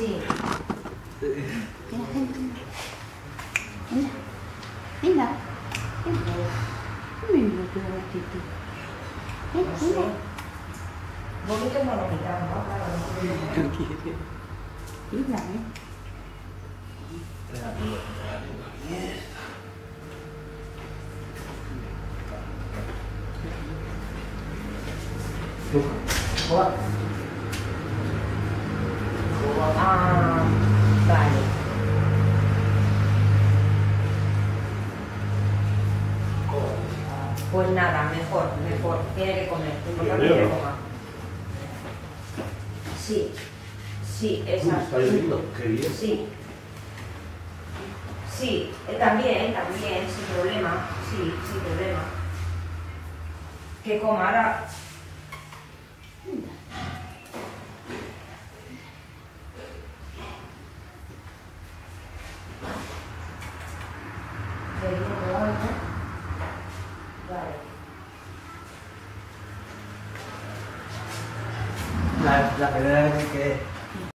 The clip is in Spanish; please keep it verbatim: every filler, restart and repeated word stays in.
Sí. Mira, gente. Mira. Mira. Mira, qué gatito. No sé. Vómito no lo quitan, ¿no? Claro, no quiero. Mira, ¿eh? Hola. Ah, vale. Pues nada, mejor, mejor. Tiene que comer. Importante que coma. Sí. Sí, exacto. Qué bien. Sí. Sí, eh, también, también, sin problema. Sí, sin problema. Que coma ahora. Bebiendo algo. Vale. La, la primera vez que